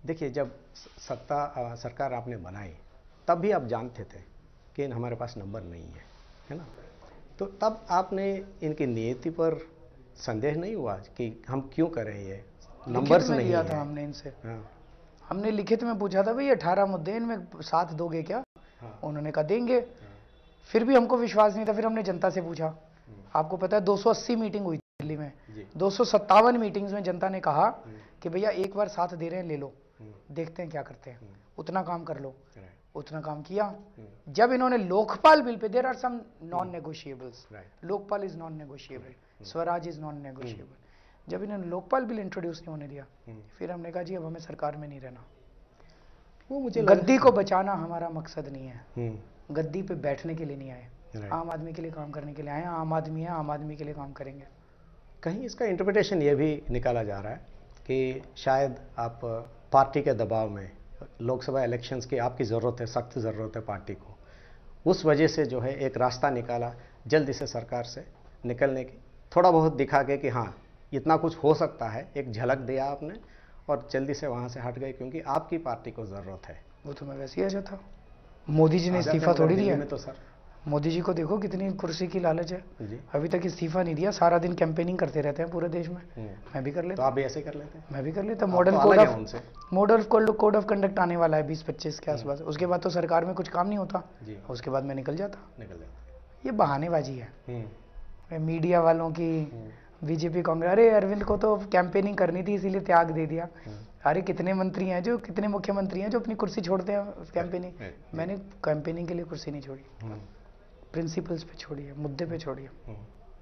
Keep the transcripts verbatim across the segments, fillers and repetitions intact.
देखिए, जब सत्ता अ, सरकार आपने बनाई तब भी आप जानते थे कि हमारे पास नंबर नहीं है, है ना? तो तब आपने इनकी नीति पर संदेह नहीं हुआ कि हम क्यों करें ये, नंबर्स में नहीं लिया है? था हमने इनसे। हाँ। हमने लिखित में पूछा था भाई अठारह मुद्दे इनमें साथ दोगे क्या? हाँ। उन्होंने कहा देंगे। हाँ। फिर भी हमको विश्वास नहीं था। फिर हमने जनता से पूछा। आपको पता है दो सौ अस्सी मीटिंग हुई दिल्ली में, दो सौ सत्तावन मीटिंग्स में जनता ने कहा कि भैया एक बार साथ दे रहे हैं, ले लो, देखते हैं क्या करते हैं, उतना काम कर लो। उतना काम किया। जब इन्होंने लोकपाल बिल पे, there are some non negotiables, Lokpal is non negotiable, Swaraj is non negotiable. जब इन्होंने लोकपाल बिल इंट्रोड्यूस नहीं होने दिया, फिर हमने कहा जी अब हमें सरकार में नहीं रहना। वो मुझे गद्दी को बचाना हमारा मकसद नहीं है, गद्दी पे बैठने के लिए नहीं आए, आम आदमी के लिए काम करने के लिए आए। आम आदमी है, आम आदमी के लिए काम करेंगे। कहीं इसका इंटरप्रिटेशन ये भी निकाला जा रहा है कि शायद आप पार्टी के दबाव में, लोकसभा इलेक्शंस की आपकी ज़रूरत है, सख्त ज़रूरत है पार्टी को, उस वजह से जो है एक रास्ता निकाला जल्दी से सरकार से निकलने की, थोड़ा बहुत दिखा के कि हाँ इतना कुछ हो सकता है, एक झलक दिया आपने और जल्दी से वहाँ से हट गए क्योंकि आपकी पार्टी को ज़रूरत है। वो तो मैं वैसे ही आ जाता। मोदी जी ने इस्तीफा थोड़ी दिया में तो सर, मोदी जी को देखो कितनी कुर्सी की लालच है जी। अभी तक इस्तीफा नहीं दिया, सारा दिन कैंपेनिंग करते रहते हैं पूरे देश में। मैं भी कर लेता। तो आप भी ऐसे कर लेते हैं? मैं भी कर लेता। Model code of model code of conduct आने वाला है बीस पच्चीस के आसपास, उसके बाद तो सरकार में कुछ काम नहीं होता, उसके बाद मैं निकल जाता। निकल जाता। ये बहानेबाजी है मीडिया वालों की, बीजेपी कांग्रेस। अरे अरविंद को तो कैंपेनिंग करनी थी इसीलिए त्याग दे दिया। अरे कितने मंत्री हैं जो, कितने मुख्यमंत्री हैं जो अपनी कुर्सी छोड़ते हैं कैंपेनिंग। मैंने कैंपेनिंग के लिए कुर्सी नहीं छोड़ी, प्रिंसिपल्स पे छोड़ी है, मुद्दे पे छोड़ी है।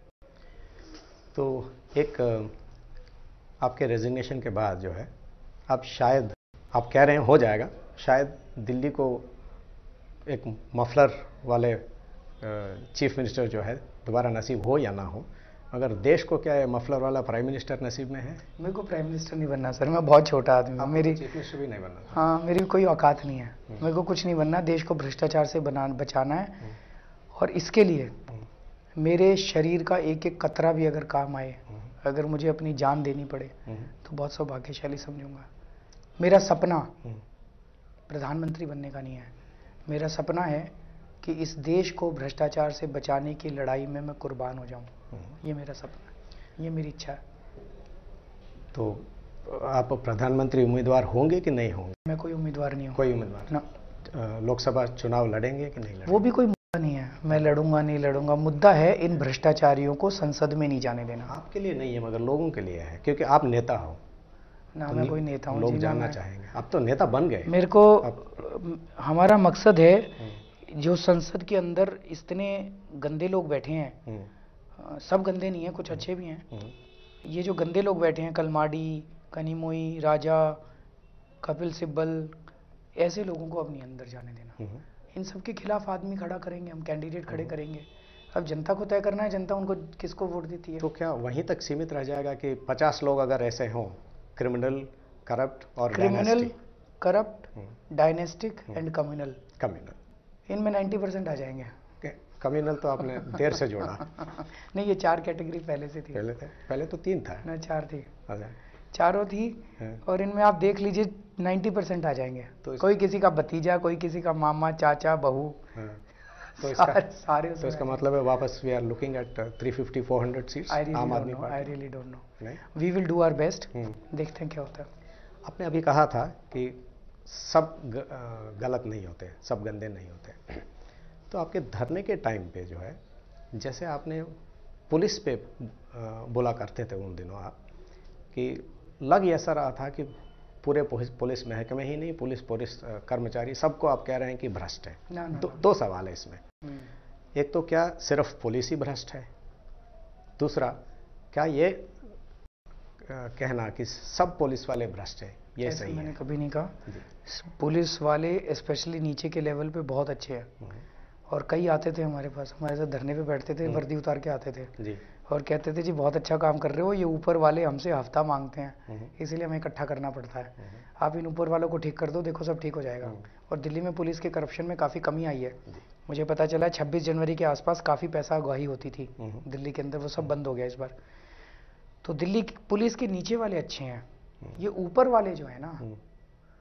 तो एक आपके रेजिग्नेशन के बाद जो है, आप शायद, आप कह रहे हैं हो जाएगा, शायद दिल्ली को एक मफलर वाले चीफ मिनिस्टर जो है दोबारा नसीब हो या ना हो, अगर देश को क्या है मफलर वाला प्राइम मिनिस्टर नसीब में है? मेरे को प्राइम मिनिस्टर नहीं बनना सर, मैं बहुत छोटा आदमी हूँ। मेरी चीफ मिनिस्टर भी नहीं बनना? हाँ, मेरी कोई औकात नहीं है, मेरे को कुछ नहीं बनना। देश को भ्रष्टाचार से बना बचाना है, और इसके लिए मेरे शरीर का एक एक कतरा भी अगर काम आए, अगर मुझे अपनी जान देनी पड़े, तो बहुत सौभाग्यशाली समझूंगा। मेरा सपना प्रधानमंत्री बनने का नहीं है, मेरा सपना है कि इस देश को भ्रष्टाचार से बचाने की लड़ाई में मैं कुर्बान हो जाऊं। ये मेरा सपना है, ये मेरी इच्छा है। तो आप प्रधानमंत्री उम्मीदवार होंगे कि नहीं होंगे? मैं कोई उम्मीदवार नहीं हूँ। कोई उम्मीदवार ना? लोकसभा चुनाव लड़ेंगे कि नहीं लड़ेंगे? वो भी कोई मुद्दा नहीं है, मैं लड़ूंगा नहीं लड़ूंगा। मुद्दा है इन भ्रष्टाचारियों को संसद में नहीं जाने देना। आपके लिए नहीं है मगर लोगों के लिए है, क्योंकि आप नेता हो ना। तो मैं कोई नेता हूँ, लोग जानना चाहेंगे। आप तो नेता बन गए। मेरे को हमारा मकसद है, जो संसद के अंदर इतने गंदे लोग बैठे हैं, सब गंदे नहीं है, कुछ अच्छे भी हैं। ये जो गंदे लोग बैठे हैं, कलमाडी, कनिमोई, राजा, कपिल सिब्बल, ऐसे लोगों को अपने अंदर जाने देना। इन सब के खिलाफ आदमी खड़ा करेंगे, हम कैंडिडेट खड़े करेंगे। अब जनता को तय करना है, जनता उनको किसको वोट देती है। तो क्या वहीं तक सीमित रह जाएगा कि पचास लोग अगर ऐसे हों, क्रिमिनल, करप्ट और criminal, corrupt, dynastic and communal? Communal इनमें नब्बे परसेंट आ जाएंगे। कम्युनल तो आपने देर से जोड़ा। नहीं, ये चार कैटेगरी पहले से थी। पहले थे? पहले तो तीन था ना, चार थी। अच्छा, चारों थी। और इनमें आप देख लीजिए नब्बे परसेंट आ जाएंगे। तो कोई किसी का भतीजा, कोई किसी का मामा, चाचा, बहू, तो इसका सारे। तो इसका मतलब है वापस we are looking at three fifty four hundred seats Aam Aadmi Party. I really don't know, we will do our best, देखते हैं क्या होता है। आपने अभी कहा था कि सब गलत नहीं होते, सब गंदे नहीं होते। तो आपके धरने के टाइम पे जो है, जैसे आपने पुलिस पे बोला करते थे उन दिनों आप, कि लग ऐसा रहा था कि पूरे पुलिस महकमे ही नहीं, पुलिस पुलिस कर्मचारी सबको आप कह रहे हैं कि भ्रष्ट है। ना, ना, दो, दो सवाल है इसमें। एक तो क्या सिर्फ पुलिस ही भ्रष्ट है? दूसरा, क्या ये कहना कि सब पुलिस वाले भ्रष्ट है, ये सही है? मैंने कभी नहीं कहा। पुलिस वाले स्पेशली नीचे के लेवल पे बहुत अच्छे हैं, और कई आते थे हमारे पास, हमारे साथ धरने पे बैठते थे, वर्दी उतार के आते थे जी, और कहते थे जी बहुत अच्छा काम कर रहे हो, ये ऊपर वाले हमसे हफ्ता मांगते हैं, इसीलिए हमें इकट्ठा करना पड़ता है, आप इन ऊपर वालों को ठीक कर दो, देखो सब ठीक हो जाएगा। और दिल्ली में पुलिस के करप्शन में काफ़ी कमी आई है। मुझे पता चला है छब्बीस जनवरी के आसपास काफ़ी पैसा अगवाही होती थी दिल्ली के अंदर, वो सब बंद हो गया इस बार। तो दिल्ली पुलिस के नीचे वाले अच्छे हैं, ये ऊपर वाले जो है ना,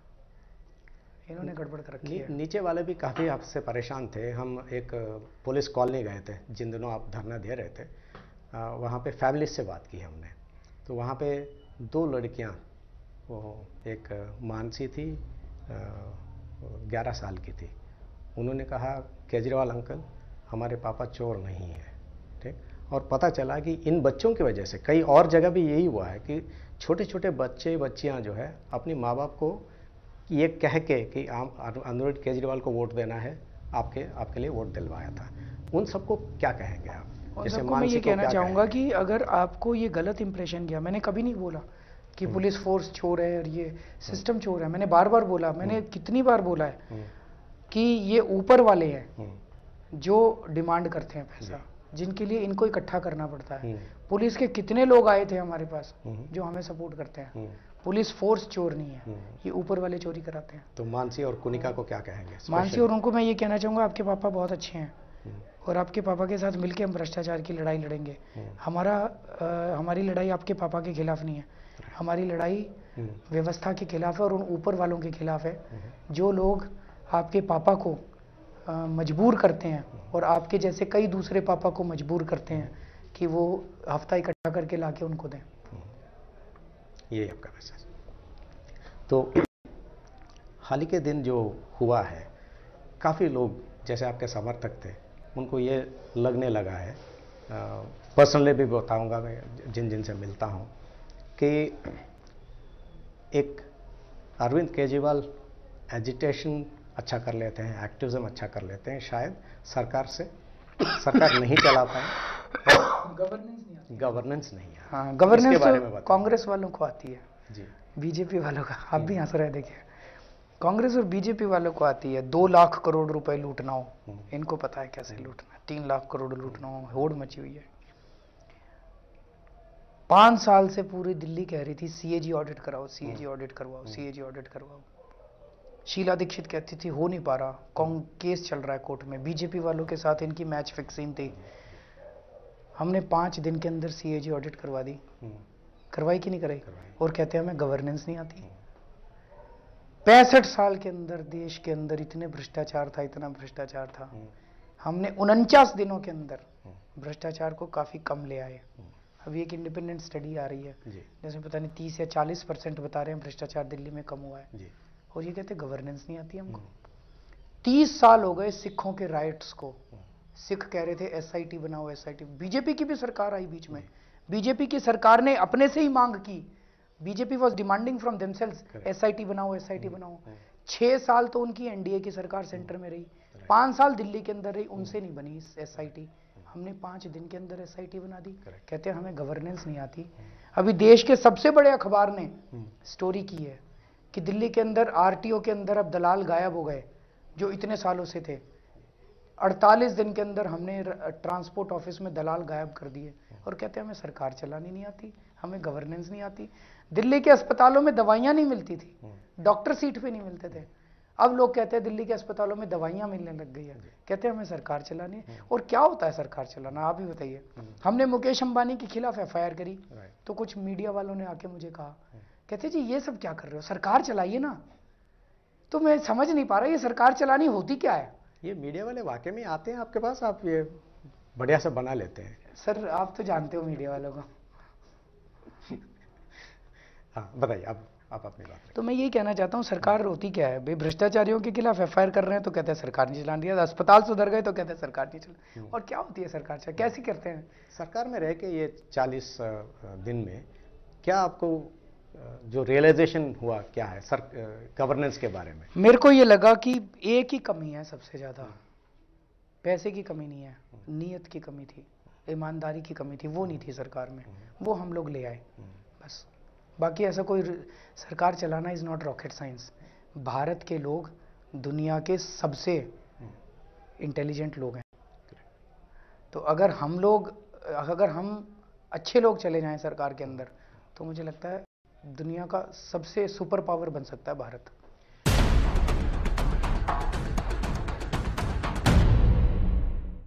इन्होंने गड़बड़ कर रखी है। नीचे वाले भी काफ़ी आपसे परेशान थे। हम एक पुलिस कॉलोनी गए थे जिन दिनों आप धरना दे रहे थे, वहाँ पे फैमिली से बात की हमने, तो वहाँ पे दो लड़कियाँ, वो एक मानसी थी, ग्यारह साल की थी, उन्होंने कहा केजरीवाल अंकल हमारे पापा चोर नहीं है, ठीक। और पता चला कि इन बच्चों की वजह से कई और जगह भी यही हुआ है कि छोटे छोटे बच्चे बच्चियां जो है अपने माँ बाप को ये कह के कि आप अनिरुद्ध केजरीवाल को वोट देना है, आपके आपके लिए वोट दिलवाया था, उन सबको क्या कहेंगे आप? जैसे मैं ये कहना चाहूँगा कि अगर आपको ये गलत इंप्रेशन गया, मैंने कभी नहीं बोला कि पुलिस फोर्स चोर है और ये सिस्टम चोर है। मैंने बार बार बोला, मैंने कितनी बार बोला है कि ये ऊपर वाले हैं जो डिमांड करते हैं पैसा, जिनके लिए इनको इकट्ठा करना पड़ता है। पुलिस के कितने लोग आए थे हमारे पास जो हमें सपोर्ट करते हैं। पुलिस फोर्स चोर नहीं है, ये ऊपर वाले चोरी कराते हैं। तो मानसी और कुनिका को क्या कहेंगे? मानसी और उनको मैं ये कहना चाहूँगा, आपके पापा बहुत अच्छे हैं और आपके पापा के साथ मिलकर हम भ्रष्टाचार की लड़ाई लड़ेंगे। हमारा आ, हमारी लड़ाई आपके पापा के खिलाफ नहीं है, हमारी लड़ाई व्यवस्था के खिलाफ है और उन ऊपर वालों के खिलाफ है जो लोग आपके पापा को आ, मजबूर करते हैं और आपके जैसे कई दूसरे पापा को मजबूर करते हैं कि वो हफ्ता इकट्ठा करके लाके उनको दें। ये आपका मैसेज। तो हाल ही के दिन जो हुआ है, काफ़ी लोग जैसे आपके समर्थक थे उनको ये लगने लगा है, पर्सनली भी बताऊंगा मैं जिन जिन से मिलता हूं, कि एक अरविंद केजरीवाल एजिटेशन अच्छा कर लेते हैं, एक्टिविज्म अच्छा कर लेते हैं, शायद सरकार से सरकार नहीं चला पाए, गवर्नेंस नहीं आती। गवर्नेंस नहीं है। हाँ, गवर्नेंस तो कांग्रेस वालों को आती है जी, बीजेपी वालों का। आप भी हंस रहे, देखिए कांग्रेस और बीजेपी वालों को आती है दो लाख करोड़ रुपए लूटना हो, इनको पता है कैसे लूटना है। तीन लाख करोड़ लूटना हो, होड़ मची हुई है। पांच साल से पूरी दिल्ली कह रही थी सीएजी ऑडिट कराओ, सीएजी ऑडिट करवाओ, सीएजी ऑडिट करवाओ। शीला दीक्षित कहती थी हो नहीं पा रहा, केस चल रहा है कोर्ट में। बीजेपी वालों के साथ इनकी मैच फिक्सिंग थी। हमने पांच दिन के अंदर सीएजी ऑडिट करवा दी, करवाई कि नहीं कराई? और कहते हैं हमें गवर्नेंस नहीं आती। पैंसठ साल के अंदर देश के अंदर इतने भ्रष्टाचार था, इतना भ्रष्टाचार था, हमने उनचास दिनों के अंदर भ्रष्टाचार को काफी कम ले आए। अभी एक इंडिपेंडेंट स्टडी आ रही है जिसमें पता नहीं तीस या चालीस परसेंट बता रहे हैं भ्रष्टाचार दिल्ली में कम हुआ है, और ये कहते गवर्नेंस नहीं आती हमको। तीस साल हो गए सिखों के राइट्स को, सिख कह रहे थे एसआईटी बनाओ, एसआईटी। बीजेपी की भी सरकार आई बीच में, बीजेपी की सरकार ने अपने से ही मांग की, BJP was demanding from themselves SIT बनाओ, एसआईटी बनाओ। छह साल तो उनकी एनडीए की सरकार सेंटर में रही, पांच साल दिल्ली के अंदर रही, उनसे नहीं बनी एसआईटी। हमने पांच दिन के अंदर एसआईटी बना दी। कहते हैं हमें गवर्नेंस नहीं आती। अभी देश के सबसे बड़े अखबार ने स्टोरी की है कि दिल्ली के अंदर आरटीओ के अंदर अब दलाल गायब हो गए जो इतने सालों से थे। अड़तालीस दिन के अंदर हमने ट्रांसपोर्ट ऑफिस में दलाल गायब कर दिए, और कहते हैं हमें सरकार चलानी नहीं आती, हमें गवर्नेंस नहीं आती। दिल्ली के अस्पतालों में दवाइयां नहीं मिलती थी, डॉक्टर सीट पे नहीं मिलते थे, अब लोग कहते हैं दिल्ली के अस्पतालों में दवाइयां मिलने लग गई है। कहते हैं हमें सरकार चलानी है। और क्या होता है सरकार चलाना, आप ही बताइए। हमने मुकेश अंबानी के खिलाफ एफआईआर करी तो कुछ मीडिया वालों ने आके मुझे कहा, कहते जी ये सब क्या कर रहे हो, सरकार चलाइए ना। तो मैं समझ नहीं पा रहा ये सरकार चलानी होती क्या है। ये मीडिया वाले वाकई में आते हैं आपके पास, आप ये बढ़िया से बना लेते हैं। सर आप तो जानते हो मीडिया वालों को। हाँ बताइए, आप आप अपनी बात। तो मैं यही कहना चाहता हूँ सरकार होती क्या है भाई, भ्रष्टाचारियों के खिलाफ एफआईआर कर रहे हैं तो कहते हैं सरकार नहीं चलानी है, अस्पताल सुधर गए तो कहते हैं सरकार नहीं चला। और क्या होती है सरकार, कैसे करते हैं? सरकार में रह के ये चालीस दिन में क्या आपको जो रियलाइजेशन हुआ क्या है सर गवर्नेंस के बारे में? मेरे को ये लगा कि एक ही कमी है सबसे ज्यादा, पैसे की कमी नहीं है, नीयत की कमी थी, ईमानदारी की कमी थी, वो नहीं थी सरकार में, वो हम लोग ले आए बस। बाकी ऐसा कोई सरकार चलाना is not rocket science. Bharat के लोग दुनिया के सबसे इंटेलिजेंट लोग हैं, तो अगर हम लोग अगर हम अच्छे लोग चले जाएं सरकार के अंदर तो मुझे लगता है दुनिया का सबसे सुपर पावर बन सकता है भारत।